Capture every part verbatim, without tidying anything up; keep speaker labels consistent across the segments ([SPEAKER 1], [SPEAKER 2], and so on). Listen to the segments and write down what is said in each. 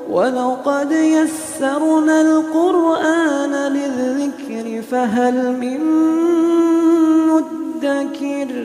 [SPEAKER 1] وَلَقَدْ يَسَّرْنَا الْقُرْآنَ لِلذِّكْرِ فَهَلْ مِن مُدَّكِرٍ۔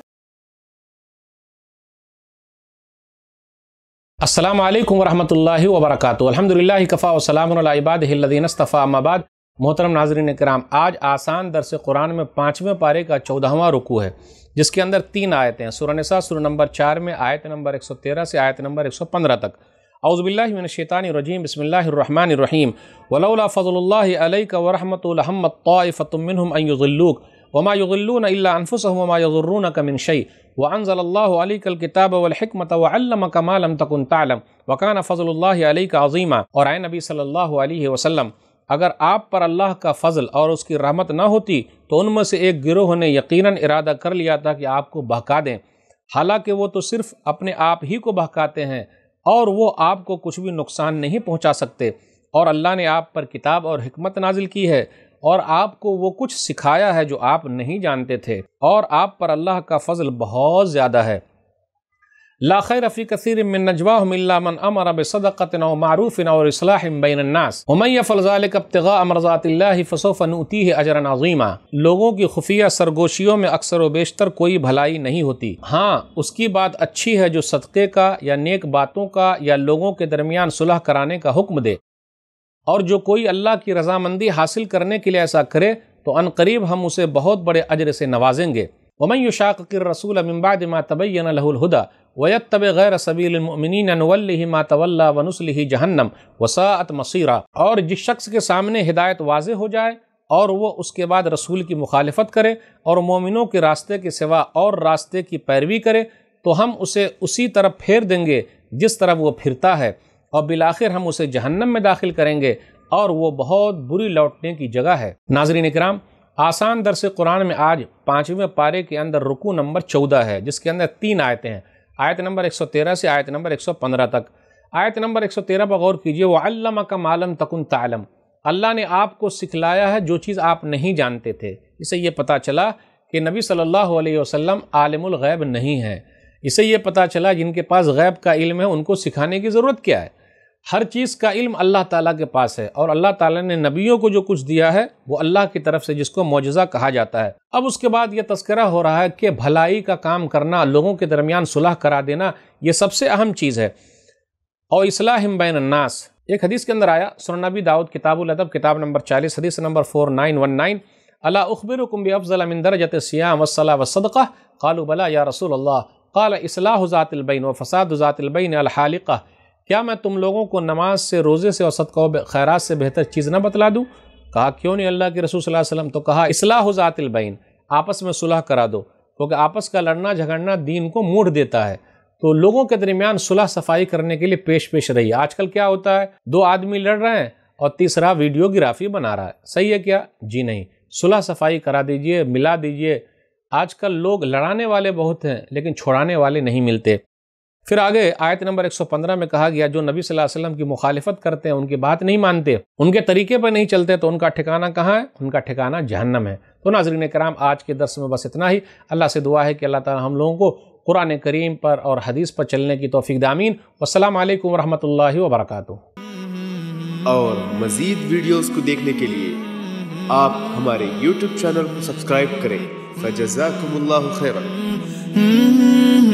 [SPEAKER 2] السلام علیکم ورحمۃ اللہ وبرکاتہ۔ الحمدللہ کفا وسلام علی عبادہ الذین اصطفیٰ، اما بعد۔ محترم ناظرین کرام، آج آسان درس قرآن میں پانچویں پارے کا چودہواں رکوع ہے، جس کے اندر تین آیتیں ہیں۔ سورہ نساء سورہ نمبر چار میں آیت نمبر ایک سو تیرہ سے آیت نمبر ایک سو پندرہ تک۔ اعوذ باللہ من الشیطان الرجیم، بسم اللہ الرحمن الرحیم۔ ولولا فضل اللہ علیک ورحمۃ لہمت طائفۃ منہم ان یضلوک وما یضلون الا انفسهم وما یضرونک من شیء وانزل اللہ علیک الکتاب والحکمۃ وعلمک ما لم تکن تعلم وکان فضل اللہ علیک عظیما۔ اور اے نبی صلی اللہ علیہ وسلم، اگر آپ پر اللہ کا فضل اور اس کی رحمت نہ ہوتی تو ان میں سے ایک گروہ نے یقیناً ارادہ کر لیا تھا کہ آپ کو بہکا دیں، حالانکہ وہ تو صرف اپنے آپ ہی کو بہکاتے ہیں اور وہ آپ کو کچھ بھی نقصان نہیں پہنچا سکتے۔ اور اللہ نے آپ پر کتاب اور حکمت نازل کی ہے اور آپ کو وہ کچھ سکھایا ہے جو آپ نہیں جانتے تھے، اور آپ پر اللہ کا فضل بہت زیادہ ہے۔ لا خیر فی کثیر من نجواہم الا من امر بصدقۃ او معروف او اصلاح بین الناس ومن یفعل ذلک ابتغاء مرضات اللہ فسوف نؤتیہ اجرا عظیما۔ لوگوں کی خفیہ سرگوشیوں میں اکثر و بیشتر کوئی بھلائی نہیں ہوتی، ہاں اس کی بات اچھی ہے جو صدقے کا یا نیک باتوں کا یا لوگوں کے درمیان صلح کرانے کا حکم دے، اور جو کوئی اللہ کی رضامندی حاصل کرنے کے لیے ایسا کرے تو ان قریب ہم اسے بہت بڑے اجر سے نوازیں گے۔ ومن یشاقق الرسول من بعد ما تبین له الهدى ویتبع غیر سبیل المؤمنین نولہ ما تولی ونصلہ جہنم وساءت مصیرا۔ اور جس شخص کے سامنے ہدایت واضح ہو جائے اور وہ اس کے بعد رسول کی مخالفت کرے اور مومنوں کے راستے کے سوا اور راستے کی پیروی کرے تو ہم اسے اسی طرف پھیر دیں گے جس طرف وہ پھرتا ہے، اور بالآخر ہم اسے جہنم میں داخل کریں گے، اور وہ بہت بری لوٹنے کی جگہ ہے۔ ناظرین اکرام، آسان درس قرآن میں آج پانچویں پارے کے اندر رکوع نمبر چودہ ہے، جس کے اندر تین آیتیں ہیں، آیت نمبر ایک سو تیرہ سے آیت نمبر ایک سو پندرہ تک۔ آیت نمبر ایک سو تیرہ پر غور کیجئے، وَعَلَّمَكَ مَا لَمْ تَكُنْ تَعْلَمْ۔ اللہ نے آپ کو سکھلایا ہے جو چیز آپ نہیں جانتے تھے۔ اسے یہ پتہ چلا کہ نبی صلی اللہ علیہ وسلم عالم الغیب نہیں ہے۔ اسے یہ پتہ چلا جن کے پاس غیب کا علم ہے ان کو سکھانے کی ضرورت کیا ہے۔ ہر چیز کا علم اللہ تعالیٰ کے پاس ہے، اور اللہ تعالیٰ نے نبیوں کو جو کچھ دیا ہے وہ اللہ کی طرف سے، جس کو معجزہ کہا جاتا ہے۔ اب اس کے بعد یہ تذکرہ ہو رہا ہے کہ بھلائی کا کام کرنا، لوگوں کے درمیان صلح کرا دینا، یہ سب سے اہم چیز ہے۔ اور اصلاح بین الناس، ایک حدیث کے اندر آیا، سنن نبی داؤد کتاب الادب کتاب نمبر چالیس حدیث نمبر فور نائن ون نائن، الا اخبرکم بافضل من درجۃ الصیام والصلاۃ والصدقہ قالوا بلا یا رسول اللہ قال اصلاح ذات البین وفساد ذات البین الحالقہ۔ کیا میں تم لوگوں کو نماز سے، روزے سے اور صدقہ و خیرات سے بہتر چیز نہ بتلا دوں؟ کہا کیوں نہیں اللہ کے رسول صلی اللہ علیہ وسلم؟ تو کہا اصلاح ذات البین، آپس میں صلح کرا دو، کیونکہ آپس کا لڑنا جھگڑنا دین کو موڑ دیتا ہے۔ تو لوگوں کے درمیان صلح صفائی کرنے کے لیے پیش پیش رہیے۔ آج کل کیا ہوتا ہے، دو آدمی لڑ رہے ہیں اور تیسرا ویڈیوگرافی بنا رہا ہے، صحیح ہے کیا؟ جی نہیں، صلح صفائی کرا دیجئے، ملا دیجئے۔ آج کل لوگ لڑانے والے بہت ہیں لیکن چھوڑانے والے نہیں ملتے۔ پھر آگے آیت نمبر ایک سو پندرہ میں کہا گیا جو نبی صلی اللہ علیہ وسلم کی مخالفت کرتے ہیں، ان کی بات نہیں مانتے، ان کے طریقے پر نہیں چلتے، تو ان کا ٹھکانہ کہاں ہے؟ ان کا ٹھکانہ جہنم ہے۔ تو ناظرین کرام، آج کے درس میں بس اتنا ہی۔ اللہ سے دعا ہے کہ اللہ تعالی ہم لوگوں کو قرآن کریم پر اور حدیث پر چلنے کی توفیق دے، آمین۔ والسلام علیکم ورحمۃ اللہ وبرکاتہ۔
[SPEAKER 3] اور مزید ویڈیوز کو دیکھنے کے لیے آپ ہمارے یوٹیوب چینل کو سبسکرائب کریں۔ فجزاکم اللہ خیرا۔